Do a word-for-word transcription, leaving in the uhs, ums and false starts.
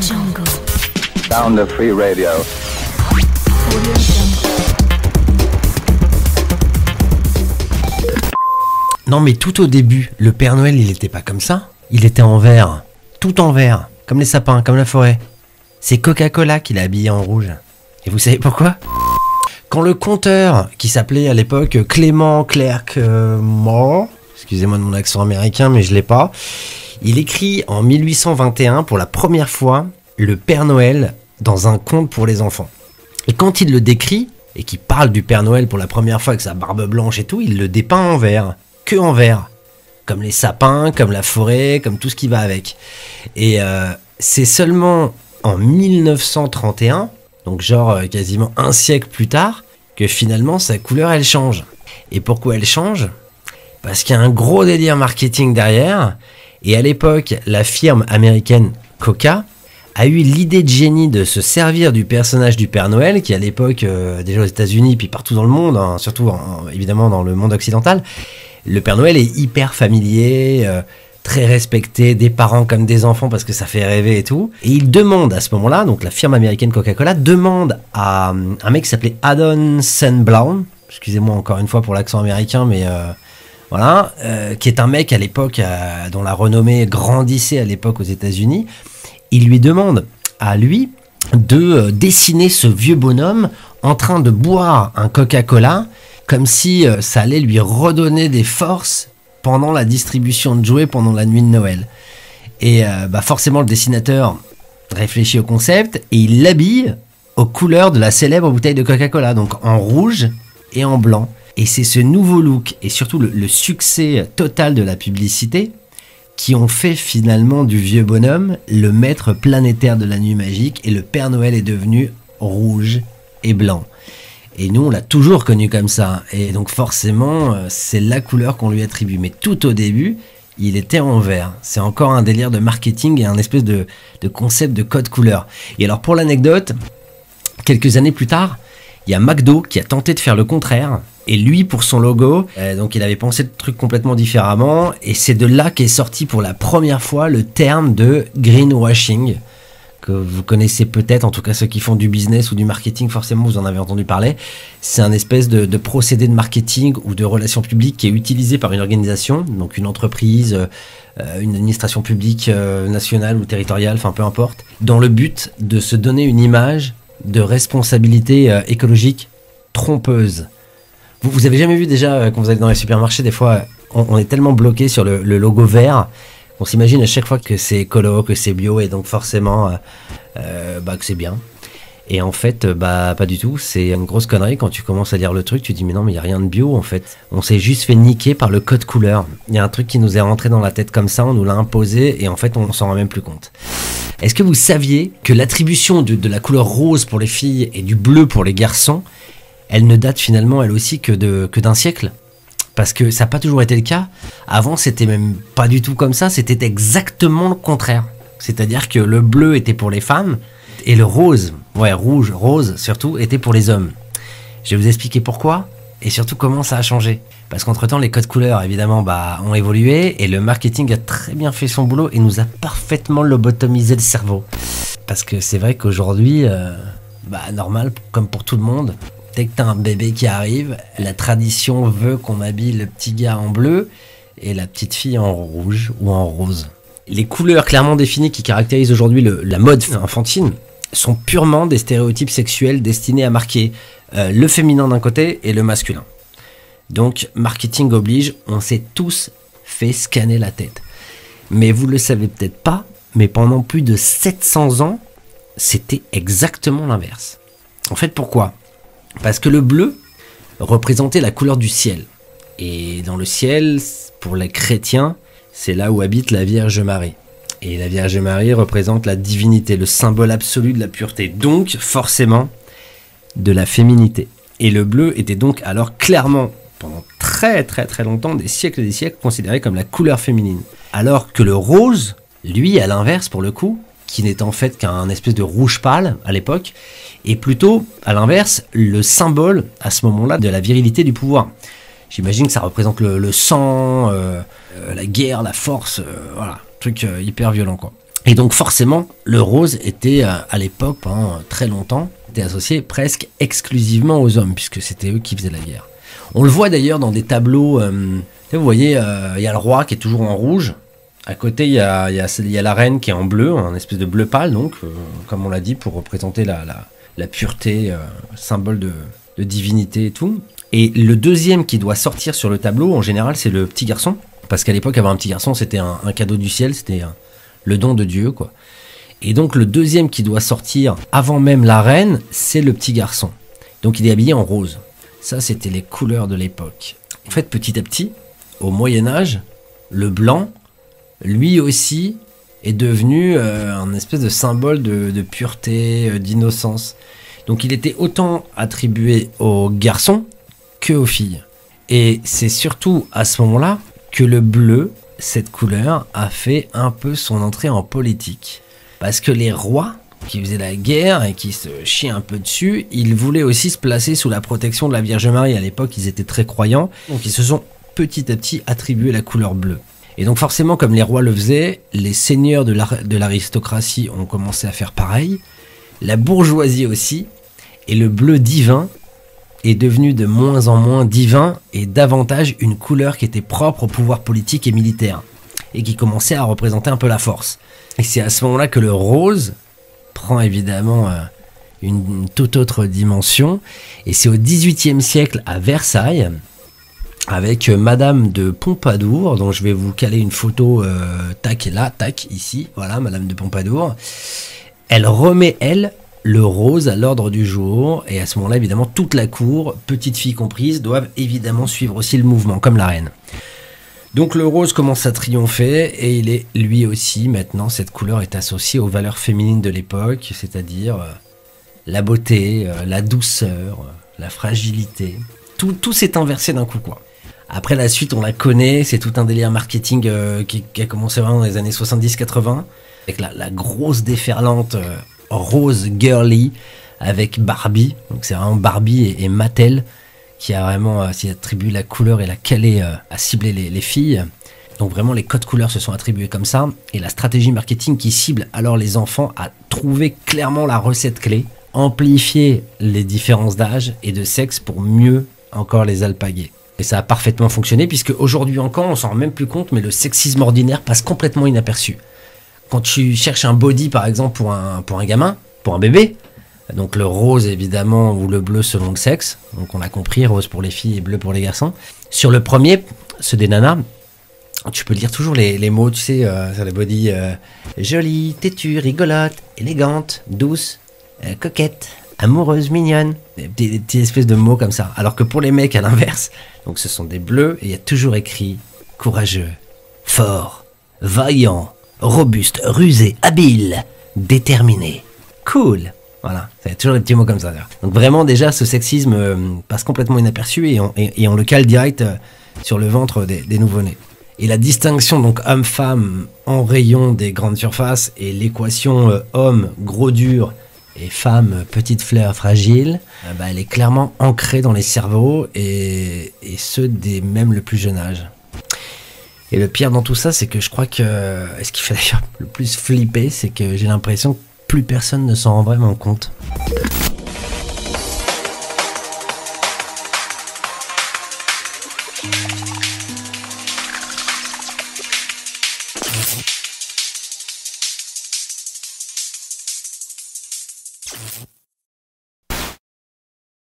Jungle. Sound of free radio. Audio Jungle. Non mais tout au début, le Père Noël il était pas comme ça. Il était en vert, tout en vert, comme les sapins, comme la forêt. C'est Coca-Cola qui l'a habillé en rouge. Et vous savez pourquoi? Quand le conteur, qui s'appelait à l'époque Clément Clerc euh, Moore, excusez-moi de mon accent américain mais je l'ai pas, il écrit en mille huit cent vingt et un pour la première fois le Père Noël dans un conte pour les enfants. Et quand il le décrit, et qu'il parle du Père Noël pour la première fois avec sa barbe blanche et tout, il le dépeint en vert, que en vert. Comme les sapins, comme la forêt, comme tout ce qui va avec. Et euh, c'est seulement en mille neuf cent trente et un, donc genre euh, quasiment un siècle plus tard, que finalement sa couleur elle change. Et pourquoi elle change? Parce qu'il y a un gros délire marketing derrière. Et à l'époque, la firme américaine Coca a eu l'idée de génie de se servir du personnage du Père Noël, qui à l'époque, euh, déjà aux États-Unis, puis partout dans le monde, hein, surtout en, évidemment dans le monde occidental, le Père Noël est hyper familier, euh, très respecté, des parents comme des enfants parce que ça fait rêver et tout. Et il demande à ce moment-là, donc la firme américaine Coca-Cola demande à un mec qui s'appelait Adon Sandblown, excusez-moi encore une fois pour l'accent américain, mais euh, voilà, euh, qui est un mec à l'époque euh, dont la renommée grandissait à l'époque aux États-Unis. Il lui demande à lui de euh, dessiner ce vieux bonhomme en train de boire un Coca-Cola comme si euh, ça allait lui redonner des forces pendant la distribution de jouets pendant la nuit de Noël. Et euh, bah forcément le dessinateur réfléchit au concept et il l'habille aux couleurs de la célèbre bouteille de Coca-Cola, donc en rouge et en blanc. Et c'est ce nouveau look et surtout le, le succès total de la publicité qui ont fait finalement du vieux bonhomme le maître planétaire de la nuit magique, et le Père Noël est devenu rouge et blanc. Et nous on l'a toujours connu comme ça, et donc forcément c'est la couleur qu'on lui attribue. Mais tout au début il était en vert. C'est encore un délire de marketing et un espèce de, de concept de code couleur. Et alors pour l'anecdote, quelques années plus tard, il y a McDo qui a tenté de faire le contraire. Et lui, pour son logo, euh, donc il avait pensé le truc complètement différemment. Et c'est de là qu'est sorti pour la première fois le terme de greenwashing, que vous connaissez peut-être, en tout cas ceux qui font du business ou du marketing, forcément vous en avez entendu parler. C'est un espèce de, de procédé de marketing ou de relations publiques qui est utilisé par une organisation, donc une entreprise, euh, une administration publique euh, nationale ou territoriale, enfin peu importe, dans le but de se donner une image de responsabilité euh, écologique trompeuse. Vous, vous avez jamais vu déjà, euh, quand vous allez dans les supermarchés, des fois, on, on est tellement bloqué sur le, le logo vert, on s'imagine à chaque fois que c'est écolo, que c'est bio, et donc forcément, euh, euh, bah, que c'est bien. Et en fait, euh, bah, pas du tout. C'est une grosse connerie. Quand tu commences à lire le truc, tu te dis, mais non, mais il n'y a rien de bio, en fait. On s'est juste fait niquer par le code couleur. Il y a un truc qui nous est rentré dans la tête comme ça, on nous l'a imposé, et en fait, on s'en rend même plus compte. Est-ce que vous saviez que l'attribution de, de la couleur rose pour les filles et du bleu pour les garçons, elle ne date finalement elle aussi que de que d'un siècle? Parce que ça n'a pas toujours été le cas. Avant, c'était même pas du tout comme ça, c'était exactement le contraire. C'est-à-dire que le bleu était pour les femmes et le rose, ouais, rouge, rose surtout, était pour les hommes. Je vais vous expliquer pourquoi et surtout comment ça a changé. Parce qu'entre-temps, les codes couleurs, évidemment, bah, ont évolué et le marketing a très bien fait son boulot et nous a parfaitement lobotomisé le cerveau. Parce que c'est vrai qu'aujourd'hui, euh, bah, normal, comme pour tout le monde, dès que t'as un bébé qui arrive, la tradition veut qu'on habille le petit gars en bleu et la petite fille en rouge ou en rose. Les couleurs clairement définies qui caractérisent aujourd'hui le, la mode enfantine sont purement des stéréotypes sexuels destinés à marquer euh, le féminin d'un côté et le masculin. Donc, marketing oblige, on s'est tous fait scanner la tête. Mais vous le savez peut-être pas, mais pendant plus de sept cents ans, c'était exactement l'inverse. En fait, pourquoi ? Parce que le bleu représentait la couleur du ciel. Et dans le ciel, pour les chrétiens, c'est là où habite la Vierge Marie. Et la Vierge Marie représente la divinité, le symbole absolu de la pureté. Donc, forcément, de la féminité. Et le bleu était donc alors clairement, pendant très très très longtemps, des siècles et des siècles, considéré comme la couleur féminine. Alors que le rose, lui, à l'inverse pour le coup, qui n'est en fait qu'un espèce de rouge pâle à l'époque, est plutôt, à l'inverse, le symbole, à ce moment-là, de la virilité du pouvoir. J'imagine que ça représente le, le sang, euh, euh, la guerre, la force, euh, voilà, truc euh, hyper violent quoi. Et donc forcément, le rose était euh, à l'époque, pendant très longtemps, était associé presque exclusivement aux hommes, puisque c'était eux qui faisaient la guerre. On le voit d'ailleurs dans des tableaux, euh, vous voyez, euh, il y a le roi qui est toujours en rouge, à côté il y a, il y a, il y a la reine qui est en bleu, un espèce de bleu pâle, donc, euh, comme on l'a dit, pour représenter la, la, la pureté, euh, symbole de, de divinité et tout. Et le deuxième qui doit sortir sur le tableau, en général, c'est le petit garçon, parce qu'à l'époque, avoir un petit garçon, c'était un, un cadeau du ciel, c'était un, le don de Dieu, quoi. Et donc le deuxième qui doit sortir avant même la reine, c'est le petit garçon. Donc il est habillé en rose. Ça, c'était les couleurs de l'époque. En fait, petit à petit, au Moyen-Âge, le blanc, lui aussi, est devenu euh, un espèce de symbole de, de pureté, euh, d'innocence. Donc il était autant attribué aux garçons que aux filles. Et c'est surtout à ce moment-là que le bleu, cette couleur, a fait un peu son entrée en politique. Parce que les rois qui faisaient la guerre et qui se chiaient un peu dessus, ils voulaient aussi se placer sous la protection de la Vierge Marie. À l'époque, ils étaient très croyants, donc ils se sont petit à petit attribué la couleur bleue. Et donc forcément, comme les rois le faisaient, les seigneurs de l'ar- de l'aristocratie ont commencé à faire pareil, la bourgeoisie aussi, et le bleu divin est devenu de moins en moins divin et davantage une couleur qui était propre au pouvoir politique et militaire, et qui commençait à représenter un peu la force. Et c'est à ce moment-là que le rose prend évidemment euh, une, une toute autre dimension. Et c'est au dix-huitième siècle à Versailles, avec euh, Madame de Pompadour, dont je vais vous caler une photo, euh, tac, là, tac, ici, voilà, Madame de Pompadour. Elle remet, elle, le rose à l'ordre du jour. Et à ce moment-là, évidemment, toute la cour, petites filles comprises, doivent évidemment suivre aussi le mouvement, comme la reine. Donc le rose commence à triompher et il est lui aussi, maintenant, cette couleur est associée aux valeurs féminines de l'époque, c'est-à-dire euh, la beauté, euh, la douceur, euh, la fragilité. Tout, tout s'est inversé d'un coup, quoi. Après, la suite, on la connaît, c'est tout un délire marketing euh, qui, qui a commencé vraiment dans les années soixante-dix quatre-vingts, avec la, la grosse déferlante euh, rose girly, avec Barbie, donc c'est vraiment Barbie et, et Mattel, qui a vraiment euh, s'y attribué la couleur et la calée euh, à cibler les, les filles. Donc vraiment les codes couleurs se sont attribués comme ça. Et la stratégie marketing qui cible alors les enfants a trouvé clairement la recette clé. Amplifier les différences d'âge et de sexe pour mieux encore les alpaguer. Et ça a parfaitement fonctionné puisque aujourd'hui encore on s'en rend même plus compte, mais le sexisme ordinaire passe complètement inaperçu. Quand tu cherches un body par exemple pour un, pour un gamin, pour un bébé, donc le rose évidemment ou le bleu selon le sexe, donc on a compris, rose pour les filles et bleu pour les garçons. Sur le premier, ceux des nanas, tu peux lire toujours les, les mots, tu sais, euh, sur les body, euh, jolie, têtue, rigolote, élégante, douce, euh, coquette, amoureuse, mignonne, des, des, des petites espèces de mots comme ça. Alors que pour les mecs à l'inverse, donc ce sont des bleus et il y a toujours écrit courageux, fort, vaillant, robuste, rusé, habile, déterminé, cool. Voilà, c'est toujours des petits mots comme ça. Donc vraiment déjà ce sexisme euh, passe complètement inaperçu et on, et, et on le cale direct euh, sur le ventre des, des nouveau-nés. Et la distinction donc homme-femme en rayon des grandes surfaces et l'équation euh, homme gros dur et femme petite fleur fragile, euh, bah, elle est clairement ancrée dans les cerveaux et, et ceux des même le plus jeune âge. Et le pire dans tout ça, c'est que je crois que, et ce qui fait d'ailleurs le plus flipper, c'est que j'ai l'impression que plus personne ne s'en rend vraiment compte.